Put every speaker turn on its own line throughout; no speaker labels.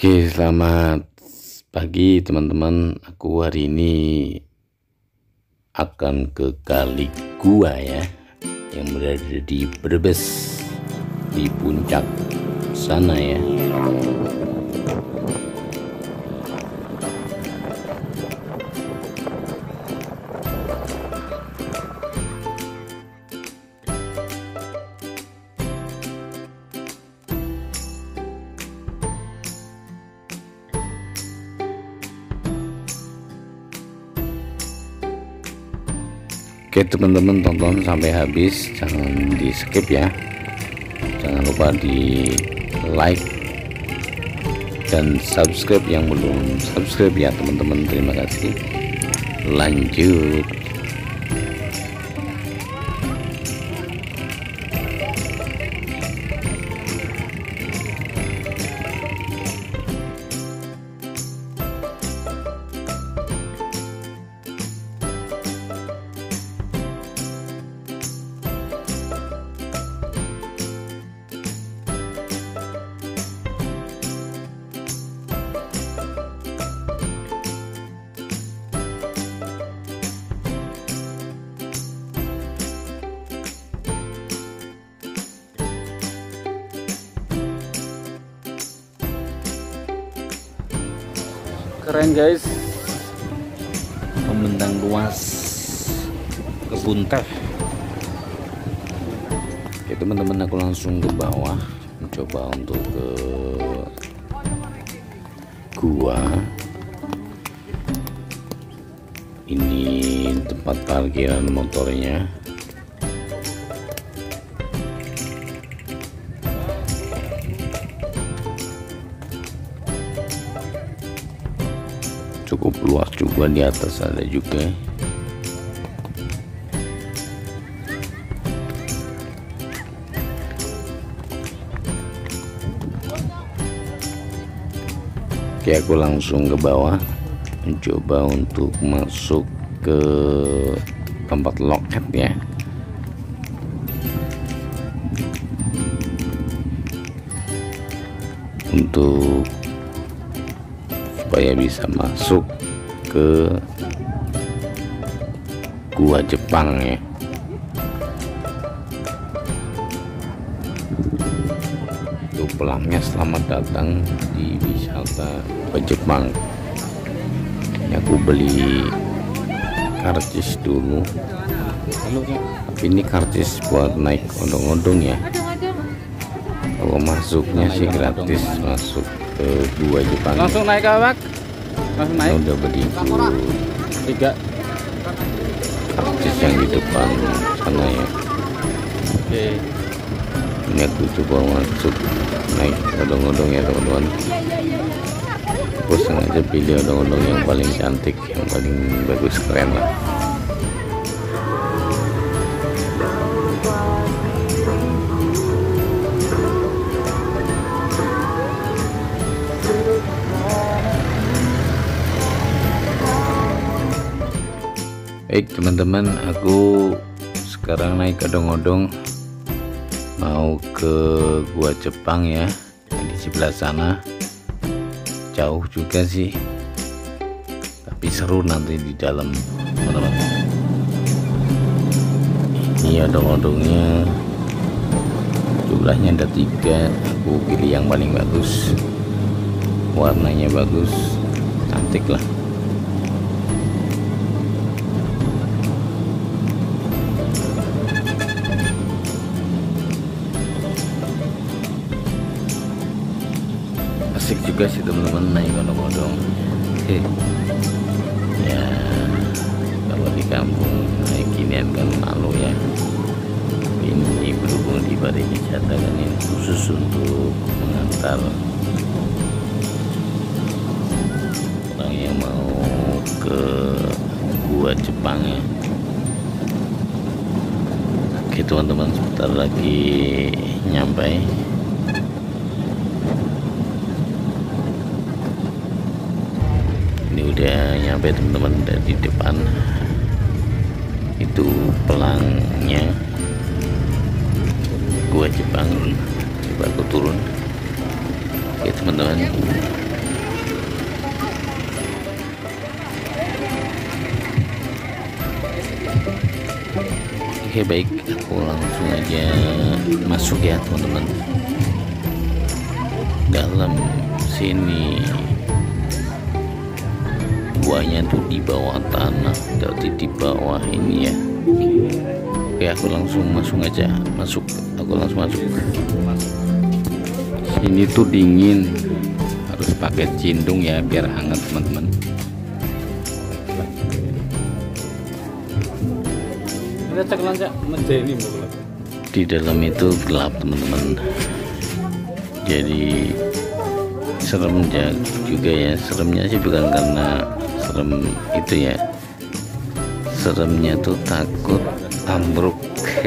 Oke, selamat pagi teman-teman. Aku hari ini akan ke Kali Gua ya, yang berada di Brebes, di puncak sana ya. Oke teman-teman, tonton sampai habis, jangan di skip ya, jangan lupa di like dan subscribe yang belum subscribe ya teman-teman. Terima kasih, lanjut. Keren guys, membentang luas kebun teh. Oke teman-teman, aku langsung ke bawah mencoba untuk ke gua. Ini tempat parkiran motornya. Cukup luas juga, di atas ada juga. Oke, aku langsung ke bawah mencoba untuk masuk ke tempat loket ya. Untuk supaya bisa masuk ke gua Jepang ya. Untuk pelangnya, selamat datang di wisata ke Jepang. Ini aku beli karcis dulu, tapi ini karcis buat naik odong-odong ya. Kalau masuknya sih gratis, masuk ke gua Jepang.
Langsung naik awak, langsung naik.
Udah beli
3
karcis yang di depan sana ya.
Oke.
Ini aku coba masuk naik odong-odong ya teman-teman. Aku sengaja pilih odong-odong yang paling cantik, yang paling bagus, keren lah. Baik teman-teman, aku sekarang naik odong-odong mau ke gua Jepang ya, di sebelah sana. Jauh juga sih, tapi seru nanti di dalam teman-teman. Ini odong-odongnya jumlahnya ada 3, aku pilih yang paling bagus, warnanya bagus, cantik lah. Asik juga sih teman-teman naik odong-odong. Ya kalau di kampung naik ginian kan malu ya. Ini berhubung di pariwisata kan, ini khusus untuk mengantar orang yang mau ke gua Jepang ya. Oke teman-teman, sebentar lagi nyampe. Udah nyampe teman-teman, dari depan itu pelangnya gua Jepang. Coba aku turun. Oke teman-teman, Oke baik, aku langsung aja masuk ya teman-teman. Dalam sini guanya tuh di bawah tanah, jadi di bawah ini ya. Oke, aku langsung masuk aja. Aku langsung masuk. Sini tuh dingin, harus pakai cindung ya biar hangat teman-teman. Di dalam itu gelap teman-teman, jadi serem juga ya. Seremnya sih bukan karena serem itu ya, seremnya tuh takut ambruk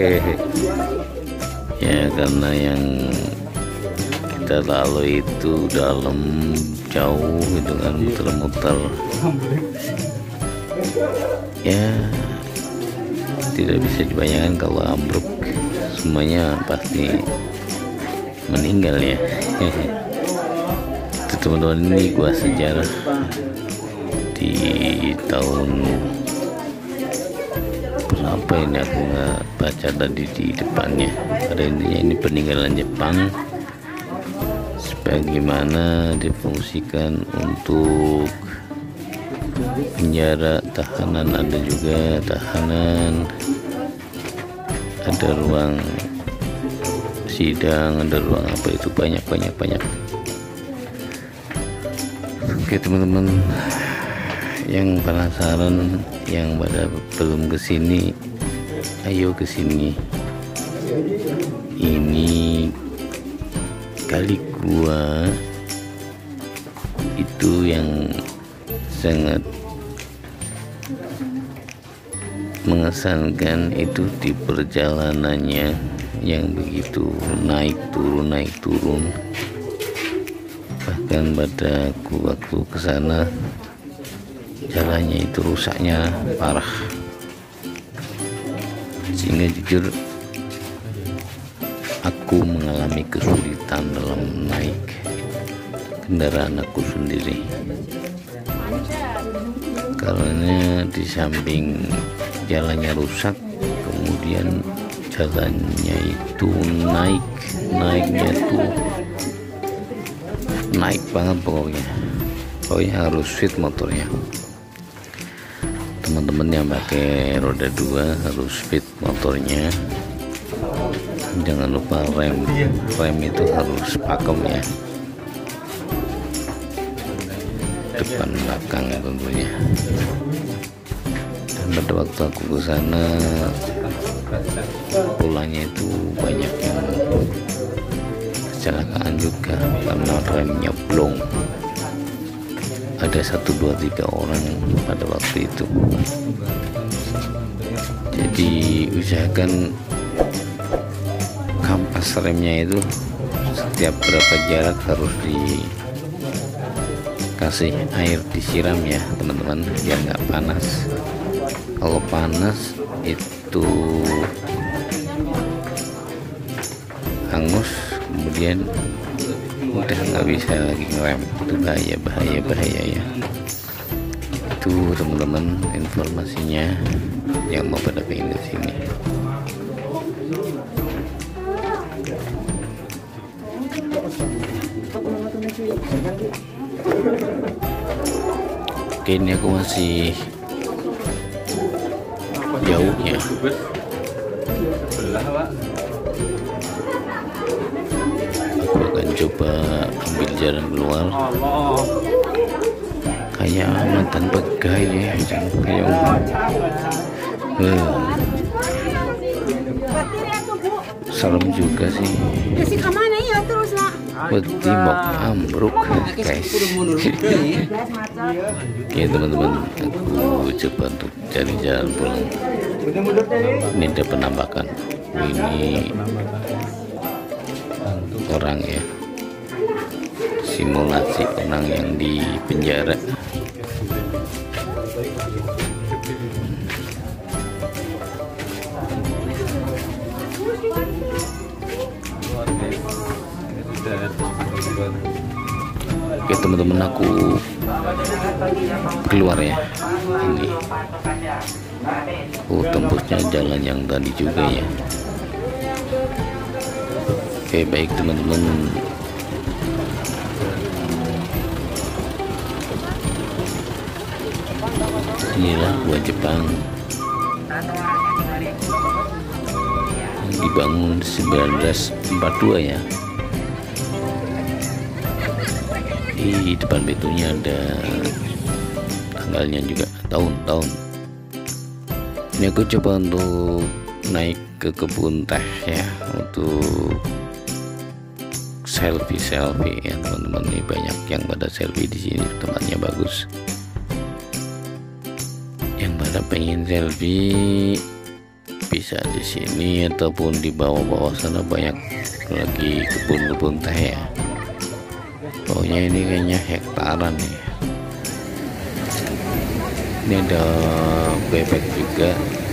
ya, karena yang kita lalu itu dalam jauh gitu kan, muter-muter ya. Tidak bisa dibayangkan kalau ambruk, semuanya pasti meninggal ya. Itu teman-teman, ini gua sejarah di tahun berapa ini, aku nggak baca tadi di depannya. Pada intinya ini peninggalan Jepang, sebagaimana difungsikan untuk penjara tahanan, ada juga tahanan, ada ruang sidang, ada ruang apa itu, banyak. Oke teman-teman, yang penasaran, yang pada belum kesini, ayo kesini. Ini kali gua itu yang sangat mengesankan itu di perjalanannya yang begitu naik turun. Bahkan pada waktu kesana jalannya itu rusaknya parah, sehingga jujur aku mengalami kesulitan dalam naik kendaraan aku sendiri, karena di samping jalannya rusak, kemudian jalannya itu naiknya tuh naik banget, pokoknya harus fit motornya. Teman-teman yang pakai roda 2 harus fit motornya, jangan lupa rem itu harus pakem ya, depan belakang tentunya. Dan pada waktu aku ke sana pulangnya itu banyak yang kecelakaan juga karena remnya blong. Ada 1, 2, 3 orang pada waktu itu. Jadi usahakan kampas remnya itu setiap berapa jarak harus dikasih air, disiram ya teman-teman, biar nggak panas. Kalau panas itu hangus, kemudian udah nggak bisa lagi ngerem, itu bahaya ya. Itu teman-teman informasinya yang mau pada pengen ke sini. Oke, ini aku masih jauh ya. Aku akan coba ambil jalan keluar. Kayak mantan begai ya, kayak serem juga sih. Beti mau ambruk guys. Oke teman-teman, aku coba untuk cari jalan pulang. Ini ada penampakan, ini orang ya, simulasi orang yang di penjara. Oke teman-teman, aku keluar ya. Ini tembusnya jalan yang tadi juga ya. Oke, baik teman-teman, inilah gua Jepang yang dibangun 1942 ya. Di depan pintunya ada tanggalnya juga, tahun-tahun. Ini aku coba untuk naik ke kebun teh ya, untuk selfie ya teman-teman. Ini banyak yang pada selfie di sini, tempatnya bagus. Yang pada pengen selfie bisa di sini ataupun di bawah-bawah sana, banyak lagi kebun-kebun teh ya. Pokoknya ini kayaknya hektaran nih. Ini ada bebek juga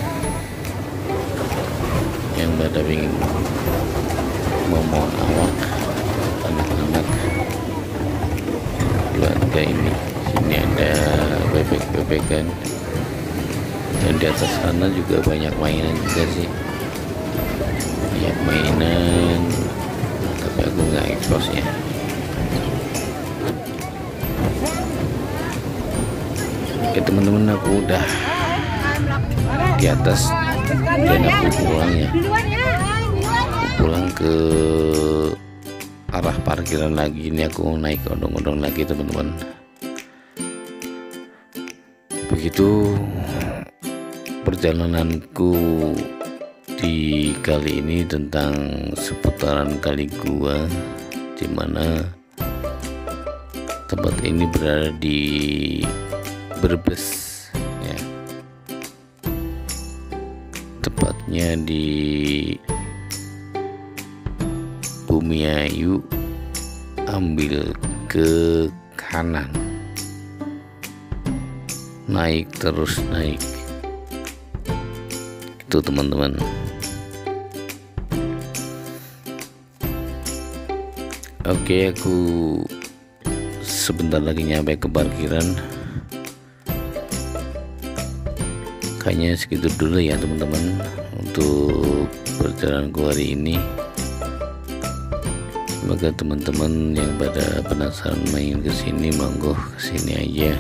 yang pada ingin memohon awak anak-anak keluarga ini. Sini ada bebek-bebekan, dan di atas sana juga banyak mainan juga sih. Banyak mainan, tapi aku nggak expose ya. Oke teman-teman, aku udah di atas dan aku pulang ya. Aku pulang ke arah parkiran lagi. Ini aku naik odong-odong lagi teman-teman. Begitu perjalananku di kali ini tentang seputaran kali gua, dimana tempat ini berada di Brebes ya, tepatnya di Bumiayu, ambil ke kanan, naik terus naik itu teman-teman. Oke, aku sebentar lagi nyampe ke parkiran. Kayaknya segitu dulu ya teman-teman untuk perjalanan hari ini. Semoga teman-teman yang pada penasaran main kesini, monggo kesini aja.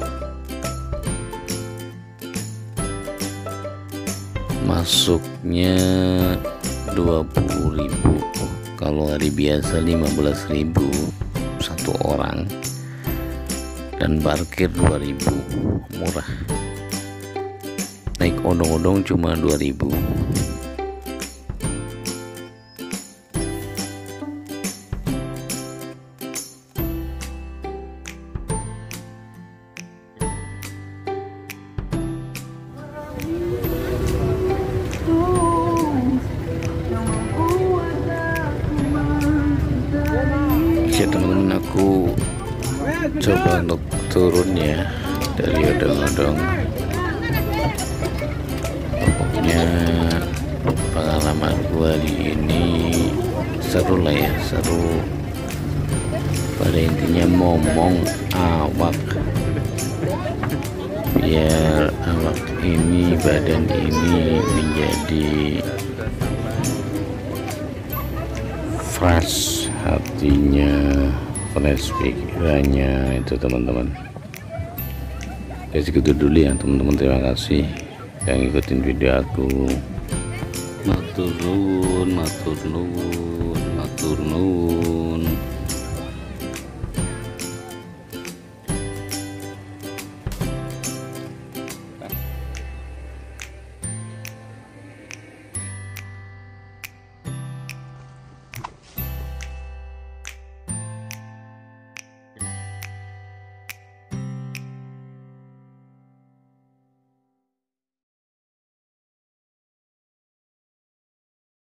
Masuknya 20.000, kalau hari biasa 15.000 satu orang, dan parkir 2.000, murah. Naik odong-odong cuma 2.000. Ya teman-teman, aku coba untuk turun ya dari odong-odong. Pokoknya pengalaman gua di ini seru lah ya, seru. Pada intinya momong awak, biar awak ini, badan ini menjadi fresh, hatinya fresh, pikirannya itu teman-teman. Ya segitu dulu ya teman-teman, terima kasih yang ngikutin video aku. Matur nuwun, matur nuwun, matur nuwun.